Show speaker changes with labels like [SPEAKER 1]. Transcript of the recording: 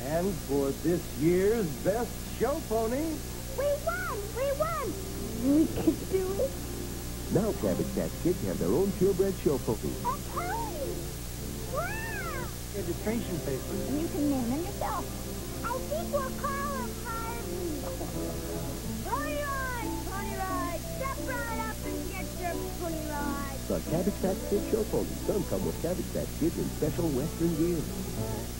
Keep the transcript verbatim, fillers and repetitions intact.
[SPEAKER 1] And for this year's best show pony...
[SPEAKER 2] We won! We won! We could do it.
[SPEAKER 3] Now Cabbage Patch Kids have their own purebred show pony.
[SPEAKER 2] A pony! Wow!
[SPEAKER 1] Registration paper.
[SPEAKER 2] And you can name him yourself. I think we'll call him Harvey. Pony ride! Pony ride! Step right up and get your pony ride.
[SPEAKER 3] The Cabbage Patch Kids show pony. Some come with Cabbage Patch Kids in special Western gear.